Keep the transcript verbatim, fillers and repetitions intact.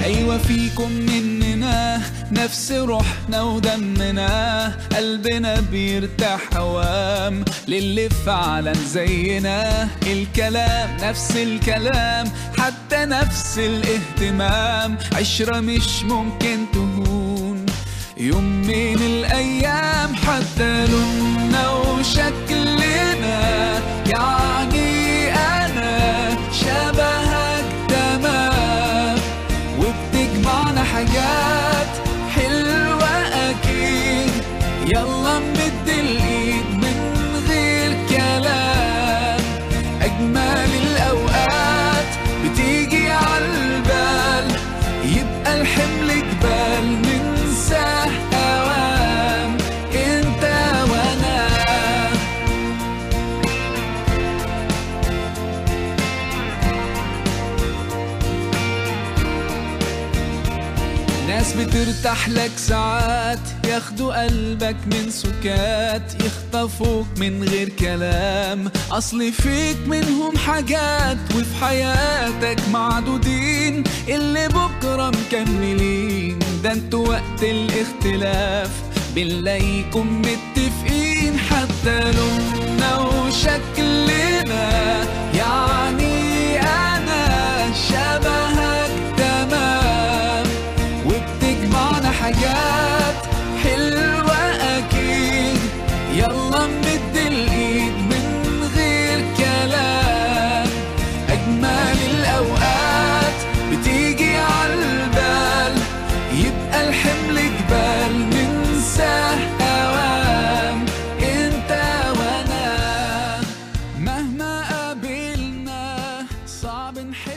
أيوة فيكم مننا نفس روحنا ودمنا، قلبنا بيرتاح هوام للي فعلا زينا. الكلام نفس الكلام، حتى نفس الاهتمام، عشرة مش ممكن تهون يوم من الأيام. حتى لوننا وشكلنا، يعني أنا شبهك تمام، وبتجمعنا حاجات حلوة أكيد. يلا نمد الإيد من غير كلام، أجمل الأوقات بتيجي عالبال، يبقى الحمل جبال ننساه أوام انت وانا. ناس بترتاح لك ساعات، ياخدوا قلبك من سكات، يخطفوك من غير كلام. أصل فيك منهم حاجات وفي حياتك معدودين، اللي بكرة مكملين. ده انتوا وقت الاختلاف بنلاقيكم متفقين. حتى لوننا وشكلنا، يعني أنا شبهك تمام، وبتجمعنا حاجات حلوة أكيد. يلا نمد الإيد من غير كلام، أجمل الأوقات بتيجي عالبال، يبقى الحمل جبال ننساه أوام انت وانا. مهما قابلنا صعب نحب